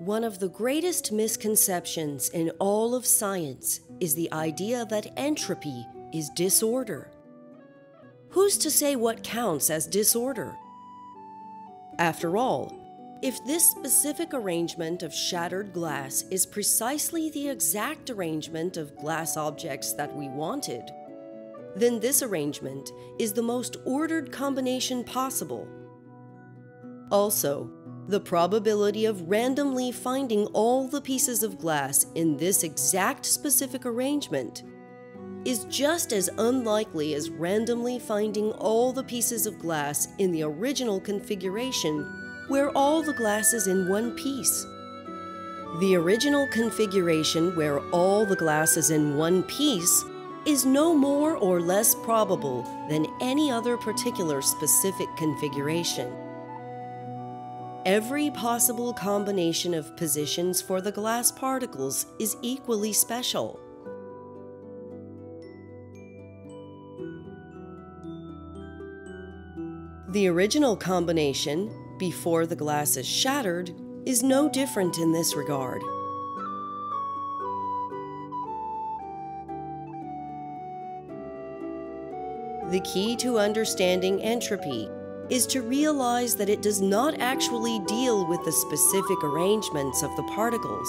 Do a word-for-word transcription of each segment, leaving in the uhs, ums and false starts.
One of the greatest misconceptions in all of science is the idea that entropy is disorder. Who's to say what counts as disorder? After all, if this specific arrangement of shattered glass is precisely the exact arrangement of glass objects that we wanted, then this arrangement is the most ordered combination possible. Also, the probability of randomly finding all the pieces of glass in this exact specific arrangement is just as unlikely as randomly finding all the pieces of glass in the original configuration where all the glass is in one piece. The original configuration where all the glass is in one piece is no more or less probable than any other particular specific configuration. Every possible combination of positions for the glass particles is equally special. The original combination, before the glass is shattered, is no different in this regard. The key to understanding entropy is to realize that it does not actually deal with the specific arrangements of the particles.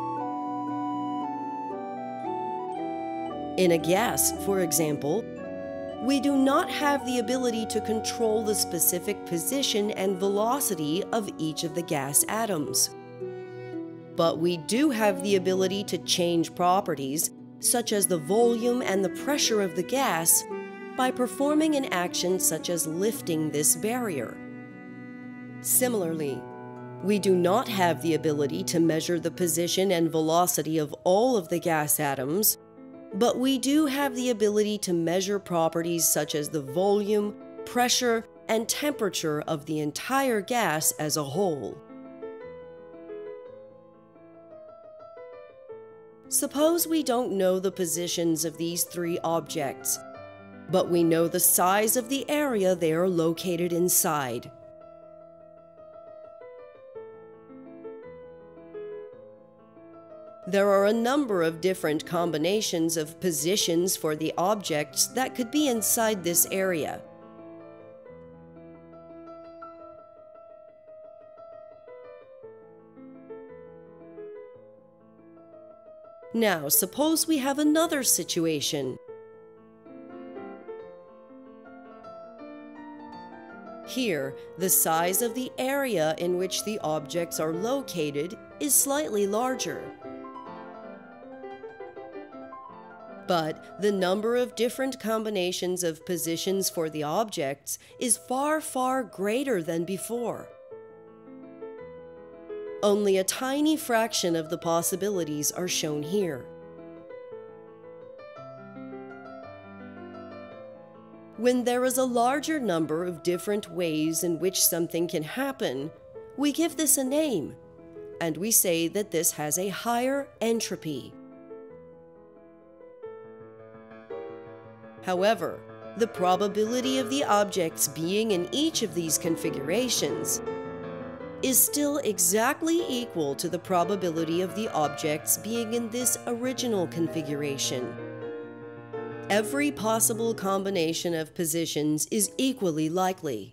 In a gas, for example, we do not have the ability to control the specific position and velocity of each of the gas atoms. But we do have the ability to change properties, such as the volume and the pressure of the gas, by performing an action such as lifting this barrier. Similarly, we do not have the ability to measure the position and velocity of all of the gas atoms, but we do have the ability to measure properties such as the volume, pressure, and temperature of the entire gas as a whole. Suppose we don't know the positions of these three objects, but we know the size of the area they are located inside. There are a number of different combinations of positions for the objects that could be inside this area. Now, suppose we have another situation. Here, the size of the area in which the objects are located is slightly larger. But the number of different combinations of positions for the objects is far, far greater than before. Only a tiny fraction of the possibilities are shown here. When there is a larger number of different ways in which something can happen, we give this a name, and we say that this has a higher entropy. However, the probability of the objects being in each of these configurations is still exactly equal to the probability of the objects being in this original configuration. Every possible combination of positions is equally likely.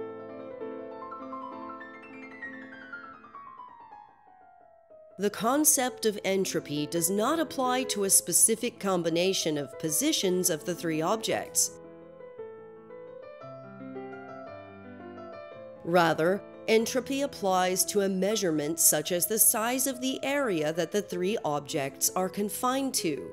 The concept of entropy does not apply to a specific combination of positions of the three objects. Rather, entropy applies to a measurement such as the size of the area that the three objects are confined to.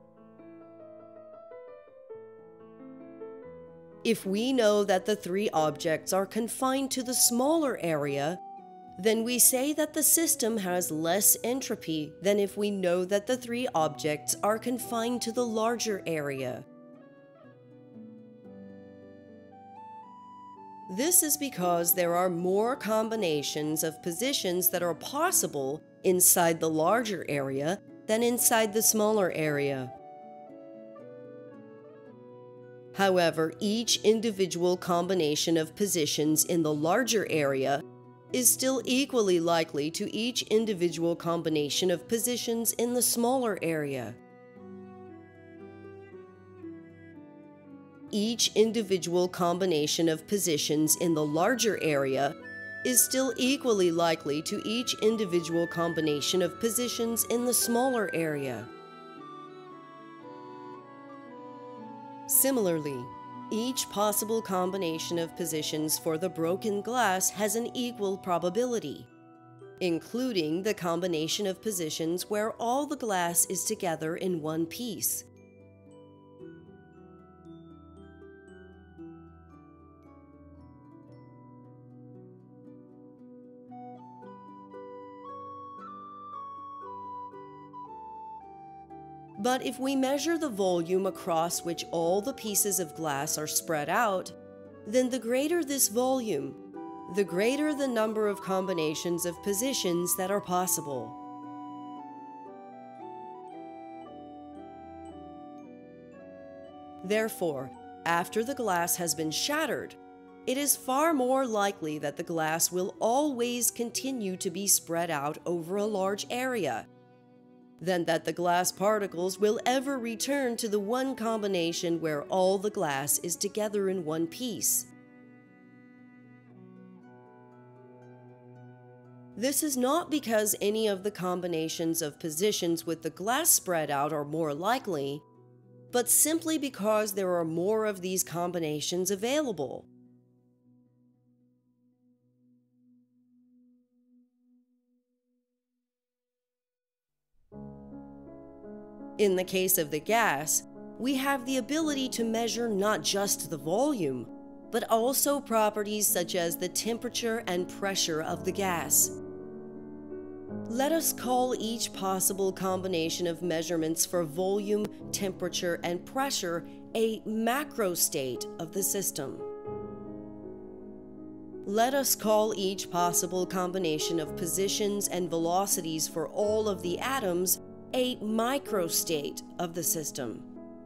If we know that the three objects are confined to the smaller area, then we say that the system has less entropy than if we know that the three objects are confined to the larger area. This is because there are more combinations of positions that are possible inside the larger area than inside the smaller area. However, each individual combination of positions in the larger area is still equally likely to each individual combination of positions in the smaller area. Each individual combination of positions in the larger area is still equally likely to each individual combination of positions in the smaller area. Similarly, each possible combination of positions for the broken glass has an equal probability, including the combination of positions where all the glass is together in one piece. But if we measure the volume across which all the pieces of glass are spread out, then the greater this volume, the greater the number of combinations of positions that are possible. Therefore, after the glass has been shattered, it is far more likely that the glass will always continue to be spread out over a large area than that the glass particles will ever return to the one combination where all the glass is together in one piece. This is not because any of the combinations of positions with the glass spread out are more likely, but simply because there are more of these combinations available. In the case of the gas, we have the ability to measure not just the volume, but also properties such as the temperature and pressure of the gas. Let us call each possible combination of measurements for volume, temperature, and pressure a macro state of the system. Let us call each possible combination of positions and velocities for all of the atoms a microstate of the system.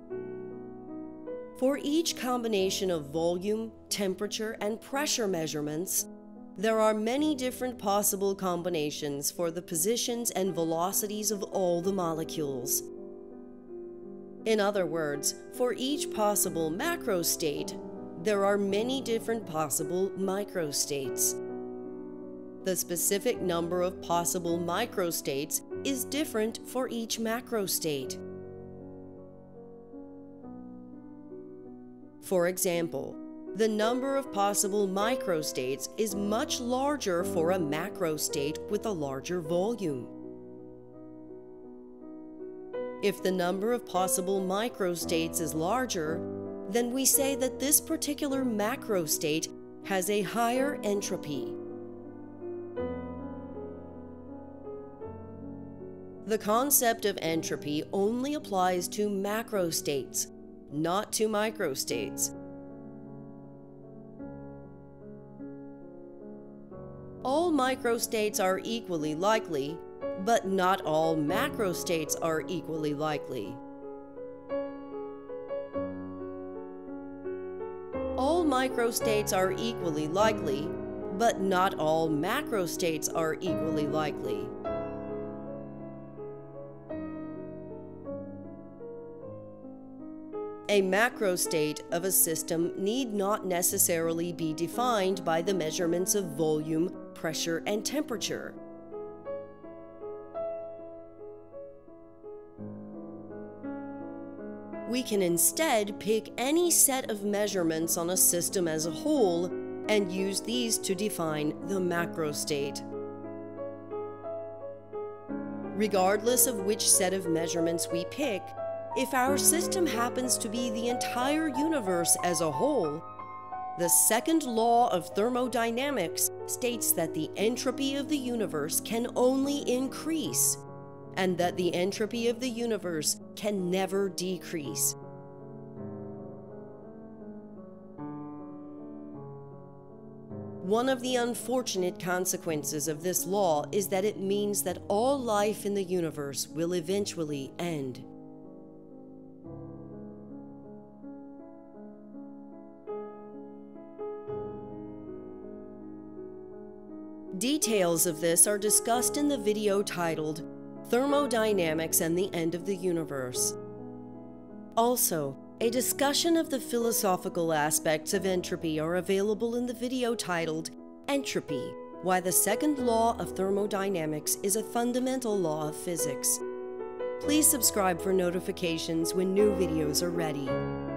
For each combination of volume, temperature, and pressure measurements, there are many different possible combinations for the positions and velocities of all the molecules. In other words, for each possible macrostate, there are many different possible microstates. The specific number of possible microstates is different for each macrostate. For example, the number of possible microstates is much larger for a macrostate with a larger volume. If the number of possible microstates is larger, then we say that this particular macrostate has a higher entropy. The concept of entropy only applies to macrostates, not to microstates. All microstates are equally likely, but not all macrostates are equally likely. All microstates are equally likely, but not all macrostates are equally likely. A macrostate of a system need not necessarily be defined by the measurements of volume, pressure, and temperature. We can instead pick any set of measurements on a system as a whole and use these to define the macrostate. Regardless of which set of measurements we pick, if our system happens to be the entire universe as a whole, the second law of thermodynamics states that the entropy of the universe can only increase, and that the entropy of the universe can never decrease. One of the unfortunate consequences of this law is that it means that all life in the universe will eventually end. Details of this are discussed in the video titled Thermodynamics and the End of the Universe. Also, a discussion of the philosophical aspects of entropy are available in the video titled Entropy: Why the Second Law of Thermodynamics is a Fundamental Law of Physics. Please subscribe for notifications when new videos are ready.